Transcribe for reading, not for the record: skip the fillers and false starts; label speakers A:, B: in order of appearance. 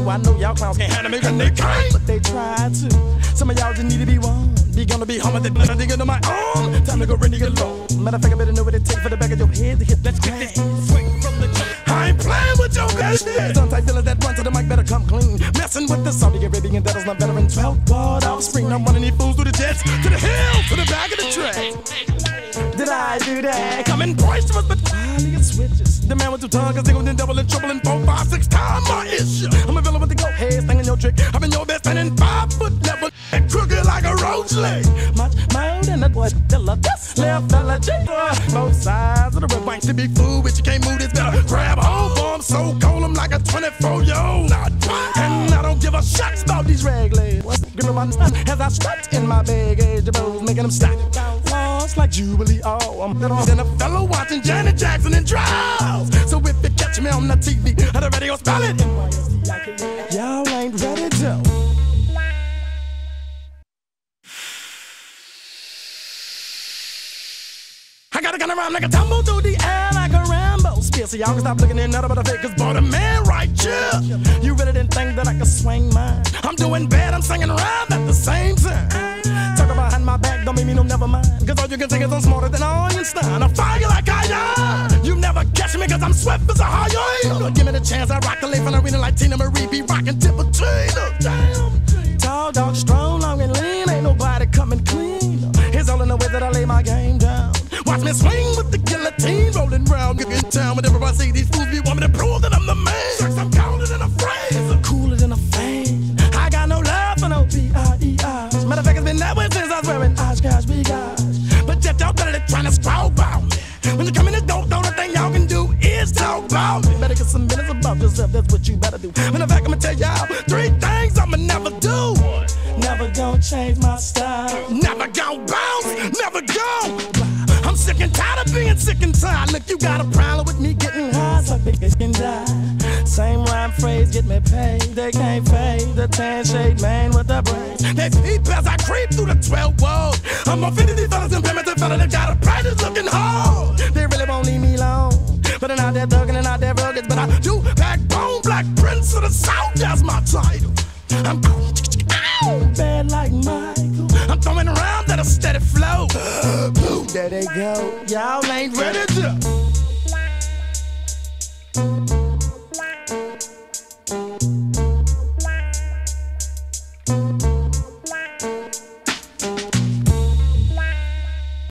A: true. I know y'all clowns can't handle me, and they can't, but they try to. Some of y'all just need to be warned. Be gonna be home with it, nothing into my arm. Time to go ready to get low. Matter of fact, I better know what it takes for the back of your head to hit. Let's get this swing from the jump. I ain't playing with your business. Some type feelings that run to the mic better come clean. Messing with the Saudi Arabian devils, not better than 12 ball offspring. I'm running these fools through the jets, to the hill, to the back of the track. Did I do that? Coming boisterous, but finally it switches. The man with two tongues, cause they gon' double and triple and 4, 5, 6 times my issue. I'm a villain with the go head, stinging your trick. I'm in your best standing 5 foot level and crooked like a roach leg. Much more than a boy, left fella, both sides of the red white to be fooled, but you can't move this better. Grab hold for 'em, so cold 'em like a 24-year-old. And I don't give a shucks about these regulars. What's good my stuff as I stepped in my big age of bros, making them stop. Lost like Jubilee, oh, I'm better than a fellow watching Janet Jackson in trials. So if you catch me on the TV, I'd already go spell it. Y'all ain't ready to. I gotta gun around like a tumble through the air like a Rambo spear. So y'all can stop looking at nothing but a fake, cause boy, the man right here. You really didn't think that I could swing mine. I'm doing bad, I'm singing rhyme at the same time. Talk about behind my back, don't make me no never mind. Cause all you can think is I'm smarter than Einstein. I'm fire like I am. You never catch me cause I'm swift as a high. Give me the chance, I rock the late from the arena like Tina Marie be rockin' Tippertina. Damn. Tall, dark, strong, long and lean. Ain't nobody coming clean. It's all in the way that I lay my game down. Watch me swing with the guillotine, rolling round, get in town. Whenever I see these fools, be want me to prove that I'm the man. Shucks, I'm colder than a phrase, cooler than a fan. I got no love for no B-I-E-I's. Matter of fact, it's been that way since I was wearing Oshkosh, big eyes. But yet y'all better trying to scroll about me. When you come in the door, the only thing y'all can do is talk about me. Better get some minutes about yourself, that's what you better do. Matter of fact, I'ma tell y'all 3 things I'ma never do. Never gonna change my style. Never gonna bounce, never gonna. I'm sick and tired of being sick and tired. Look, you got a problem with me getting high, so big it can die. Same rhyme phrase, get me paid. They can't fade the tan shade man with the brains. They peep as I creep through the 12 walls. I'm off into these fellas and primitive fellas that got a practice looking hard. They really won't leave me alone. But I'm out there thugging and out there rugged. But I do backbone, Black Prince of the South, that's my title. I'm bad like Michael. I'm throwing around at a steady flow. There they go. Y'all ain't ready to.